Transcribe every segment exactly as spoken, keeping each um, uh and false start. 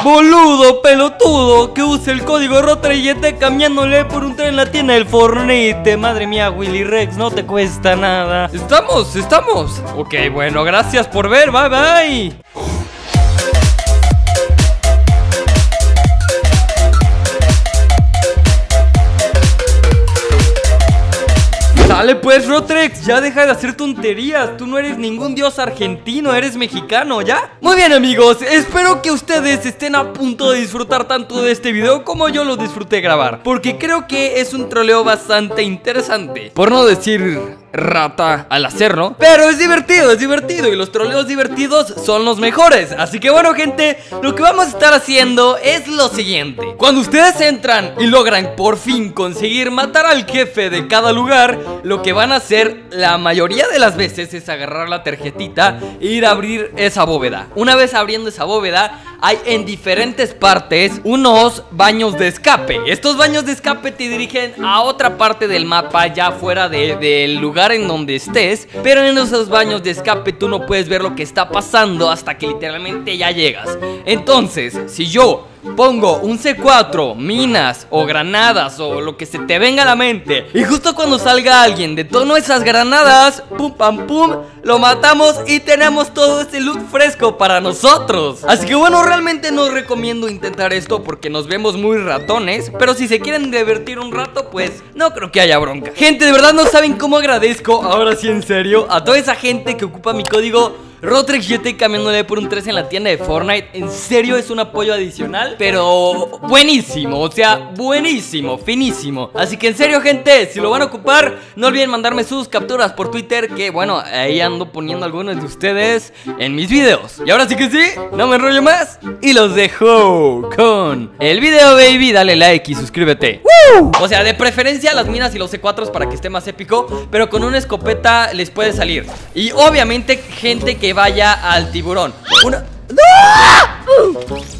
boludo, pelotudo, que use el código Rotre y esté cambiándole por un tren en la tienda del Fortnite. Madre mía, Willy Rex, no te cuesta nada. Estamos, estamos. Ok, bueno, gracias por ver, bye bye. Dale pues, Rotrex, ya deja de hacer tonterías. Tú no eres ningún dios argentino, eres mexicano, ¿ya? Muy bien, amigos, espero que ustedes estén a punto de disfrutar tanto de este video como yo lo disfruté grabar, porque creo que es un troleo bastante interesante, por no decir rata al hacerlo, pero es divertido, es divertido y los troleos divertidos son los mejores. Así que bueno, gente, lo que vamos a estar haciendo es lo siguiente. Cuando ustedes entran y logran por fin conseguir matar al jefe de cada lugar, lo que van a hacer la mayoría de las veces es agarrar la tarjetita e ir a abrir esa bóveda. Una vez abriendo esa bóveda, hay en diferentes partes unos baños de escape. Estos baños de escape te dirigen a otra parte del mapa, ya fuera de, del lugar en donde estés. Pero en esos baños de escape tú no puedes ver lo que está pasando hasta que literalmente ya llegas. Entonces, si yo pongo un C cuatro, minas o granadas o lo que se te venga a la mente, y justo cuando salga alguien detonó esas granadas, pum pam pum, lo matamos y tenemos todo ese loot fresco para nosotros. Así que bueno, realmente no recomiendo intentar esto porque nos vemos muy ratones, pero si se quieren divertir un rato, pues no creo que haya bronca. Gente, de verdad no saben cómo agradezco, ahora sí en serio, a toda esa gente que ocupa mi código Rotrex G T cambiándole por un tres en la tienda de Fortnite. En serio es un apoyo adicional, pero buenísimo, o sea, buenísimo, finísimo. Así que en serio, gente, si lo van a ocupar, no olviden mandarme sus capturas por Twitter, que bueno, ahí ando poniendo algunos de ustedes en mis videos. Y ahora sí que sí, no me enrollo más y los dejo con el video, baby. Dale like y suscríbete. ¡Woo! O sea, de preferencia las minas y los C cuatro para que esté más épico, pero con una escopeta les puede salir. Y obviamente gente que vaya al tiburón. Una... ¡No!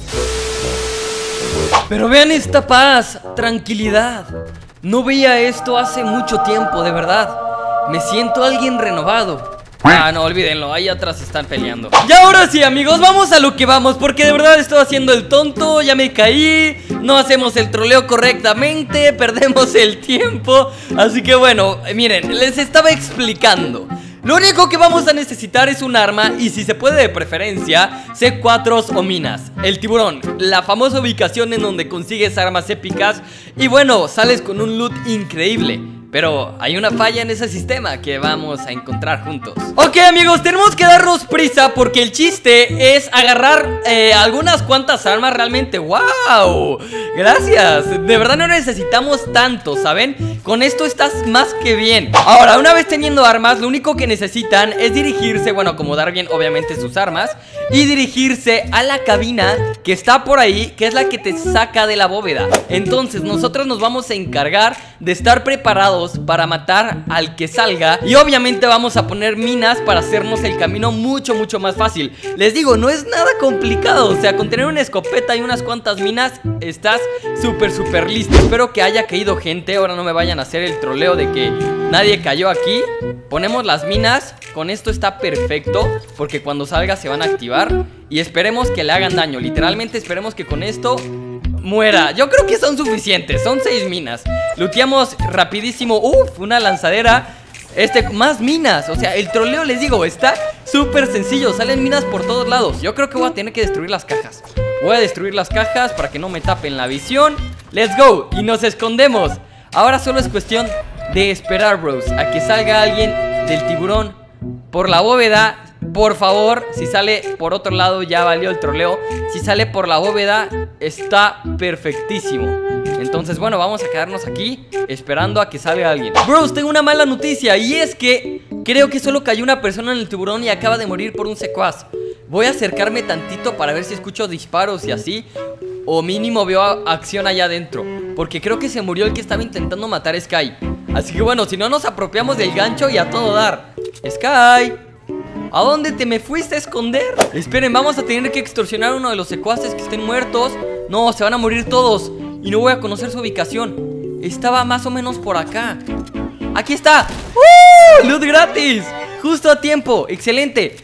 Pero vean esta paz, tranquilidad. No veía esto hace mucho tiempo, de verdad. Me siento alguien renovado. Ah, no, olvídenlo, ahí atrás están peleando. Y ahora sí, amigos, vamos a lo que vamos, porque de verdad estoy haciendo el tonto, ya me caí, no hacemos el troleo correctamente, perdemos el tiempo. Así que bueno, miren, les estaba explicando. Lo único que vamos a necesitar es un arma y, si se puede de preferencia, C cuatro o minas. El tiburón, la famosa ubicación en donde consigues armas épicas. Y bueno, sales con un loot increíble. Pero hay una falla en ese sistema que vamos a encontrar juntos. Ok, amigos, tenemos que darnos prisa porque el chiste es agarrar eh, algunas cuantas armas realmente. ¡Wow! Gracias. De verdad no necesitamos tanto, ¿saben? Con esto estás más que bien. Ahora, una vez teniendo armas, lo único que necesitan es dirigirse, bueno, acomodar bien obviamente sus armas y dirigirse a la cabina que está por ahí, que es la que te saca de la bóveda. Entonces nosotros nos vamos a encargar de estar preparados para matar al que salga. Y obviamente vamos a poner minas para hacernos el camino mucho, mucho más fácil. Les digo, no es nada complicado. O sea, con tener una escopeta y unas cuantas minas estás súper, súper listo. Espero que haya caído gente. Ahora no me vayan a hacer el troleo de que nadie cayó aquí. Ponemos las minas. Con esto está perfecto, porque cuando salga se van a activar. Y esperemos que le hagan daño. Literalmente esperemos que con esto muera. Yo creo que son suficientes, son seis minas. Looteamos rapidísimo. Uf, una lanzadera. Este, más minas. O sea, el troleo, les digo, está súper sencillo. Salen minas por todos lados. Yo creo que voy a tener que destruir las cajas. Voy a destruir las cajas para que no me tapen la visión. Let's go, y nos escondemos. Ahora solo es cuestión de esperar, bros, a que salga alguien del tiburón por la bóveda. Por favor, si sale por otro lado ya valió el troleo. Si sale por la bóveda está perfectísimo. Entonces bueno, vamos a quedarnos aquí esperando a que salga alguien. Bros, tengo una mala noticia, y es que creo que solo cayó una persona en el tiburón y acaba de morir por un secuaz. Voy a acercarme tantito para ver si escucho disparos y así, o mínimo veo acción allá adentro, porque creo que se murió el que estaba intentando matar a Sky. Así que bueno, si no nos apropiamos del gancho y a todo dar. Sky, ¿a dónde te me fuiste a esconder? Esperen, vamos a tener que extorsionar a uno de los secuaces que estén muertos. No, se van a morir todos y no voy a conocer su ubicación. Estaba más o menos por acá. ¡Aquí está! ¡Uh! ¡Loot gratis! Justo a tiempo, excelente.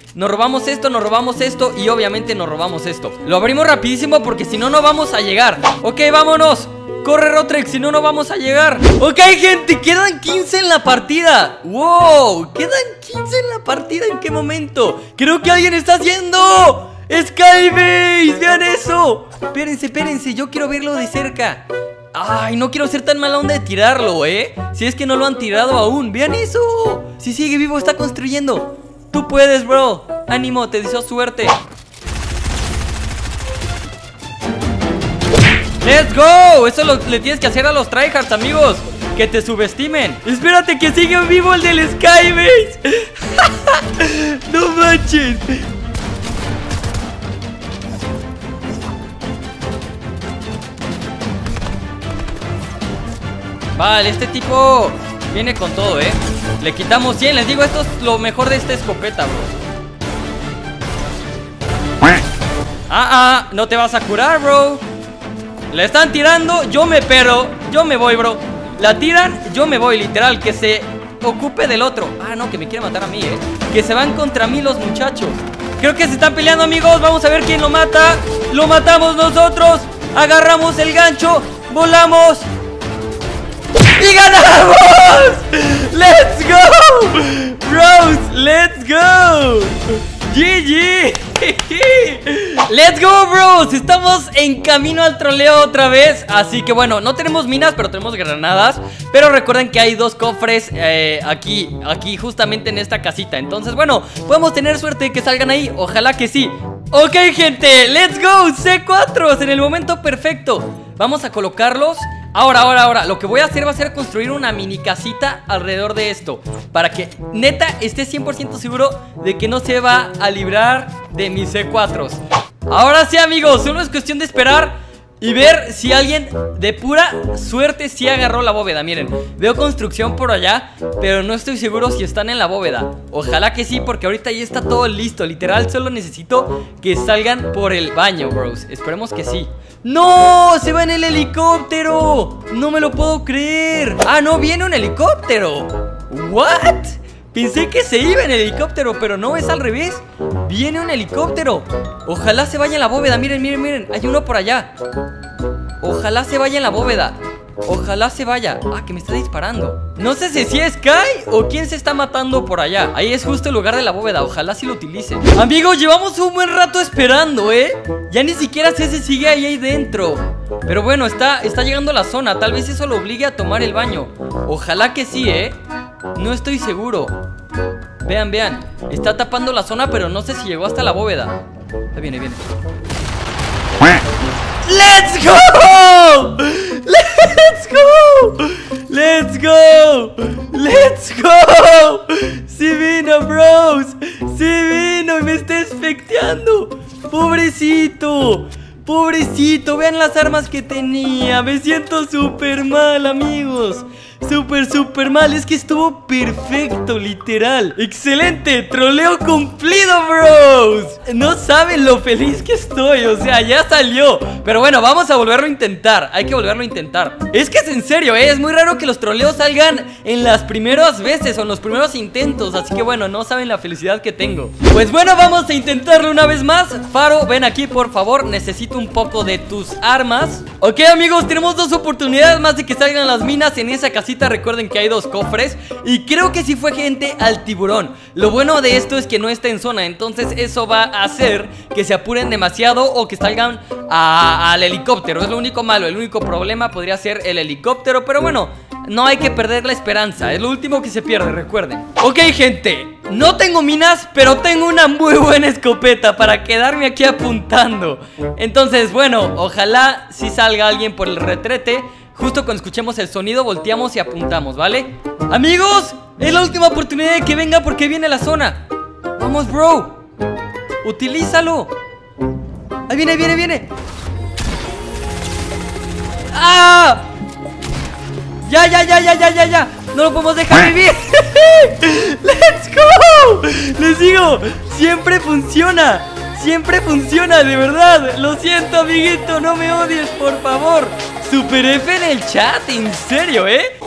Nos robamos esto, nos robamos esto y obviamente nos robamos esto. Lo abrimos rapidísimo porque si no, no vamos a llegar. Ok, vámonos. Corre, Rotrex, si no, no vamos a llegar. Ok, gente, quedan quince en la partida. Wow, quedan quince en la partida. ¿En qué momento? Creo que alguien está haciendo Skybase, vean eso. Espérense, espérense, yo quiero verlo de cerca. Ay, no quiero ser tan mala onda de tirarlo, ¿eh? Si es que no lo han tirado aún, vean eso. Si sigue vivo, está construyendo. Tú puedes, bro. Ánimo, te deseo suerte. ¡Let's go! Eso lo, le tienes que hacer a los tryhards, amigos. Que te subestimen. Espérate que sigue vivo el del Skybase. No manches. Vale, este tipo viene con todo, ¿eh? Le quitamos cien, les digo, esto es lo mejor de esta escopeta, bro. Ah, ah, no te vas a curar, bro. Le están tirando, yo me pero, yo me voy, bro. La tiran, yo me voy, literal. Que se ocupe del otro. Ah, no, que me quiere matar a mí, eh. Que se van contra mí los muchachos. Creo que se están peleando, amigos. Vamos a ver quién lo mata. Lo matamos nosotros. Agarramos el gancho, volamos ¡y ganamos! ¡Let's go! Bros, let's go. G G. Let's go, bros. Estamos en camino al troleo otra vez. Así que bueno, no tenemos minas, pero tenemos granadas. Pero recuerden que hay dos cofres eh, aquí, aquí justamente en esta casita. Entonces bueno, podemos tener suerte de que salgan ahí. Ojalá que sí. Ok, gente, let's go. C cuatro en el momento perfecto. Vamos a colocarlos. Ahora, ahora, ahora, lo que voy a hacer va a ser construir una mini casita alrededor de esto, para que neta esté cien por ciento seguro de que no se va a librar de mis C cuatros. Ahora sí, amigos, solo es cuestión de esperar y ver si alguien de pura suerte sí agarró la bóveda. Miren, veo construcción por allá, pero no estoy seguro si están en la bóveda. Ojalá que sí, porque ahorita ya está todo listo. Literal, solo necesito que salgan por el baño, bros. Esperemos que sí. ¡No! ¡Se va en el helicóptero! ¡No me lo puedo creer! ¡Ah, no! ¡Viene un helicóptero! ¿What? Pensé que se iba en el helicóptero, pero no, es al revés. Viene un helicóptero. Ojalá se vaya en la bóveda. Miren, miren, miren. Hay uno por allá. Ojalá se vaya en la bóveda. Ojalá se vaya. Ah, que me está disparando. No sé si es Sky o quién se está matando por allá. Ahí es justo el lugar de la bóveda. Ojalá sí lo utilicen. Amigos, llevamos un buen rato esperando, ¿eh? Ya ni siquiera sé si sigue ahí, ahí dentro. Pero bueno, está, está llegando a la zona. Tal vez eso lo obligue a tomar el baño. Ojalá que sí, ¿eh? No estoy seguro. Vean, vean. Está tapando la zona, pero no sé si llegó hasta la bóveda. Ahí viene, viene. ¡Let's go! ¡Let's go! ¡Let's go! ¡Let's go! ¡Sí vino, bros! ¡Sí vino! Y me está especteando. ¡Pobrecito! ¡Pobrecito! Vean las armas que tenía. Me siento súper mal, amigos. Súper, súper mal. Es que estuvo perfecto, literal. ¡Excelente! ¡Troleo cumplido, bros! No saben lo feliz que estoy. O sea, ya salió. Pero bueno, vamos a volverlo a intentar. Hay que volverlo a intentar. Es que es en serio, ¿eh? Es muy raro que los troleos salgan en las primeras veces o en los primeros intentos. Así que bueno, no saben la felicidad que tengo. Pues bueno, vamos a intentarlo una vez más. Faro, ven aquí, por favor. Necesito un poco de tus armas. Ok, amigos, tenemos dos oportunidades más de que salgan las minas en esa casita. Recuerden que hay dos cofres y creo que sí fue gente al tiburón. Lo bueno de esto es que no está en zona, entonces eso va a hacer que se apuren demasiado o que salgan a, al helicóptero. Es lo único malo, el único problema podría ser el helicóptero, pero bueno, no hay que perder la esperanza. Es lo último que se pierde, recuerden. Ok, gente, no tengo minas, pero tengo una muy buena escopeta para quedarme aquí apuntando. Entonces, bueno, ojalá sí salga alguien por el retrete. Justo cuando escuchemos el sonido, volteamos y apuntamos, ¿vale? Amigos, es la última oportunidad de que venga porque viene la zona. Vamos, bro. Utilízalo. Ahí viene, viene, viene. ¡Ah! Ya, ya, ya, ya, ya, ya, ya. No lo podemos dejar vivir. ¡Let's go! Les digo, siempre funciona. Siempre funciona, de verdad. Lo siento, amiguito, no me odies, por favor. Super F en el chat, en serio, ¿eh?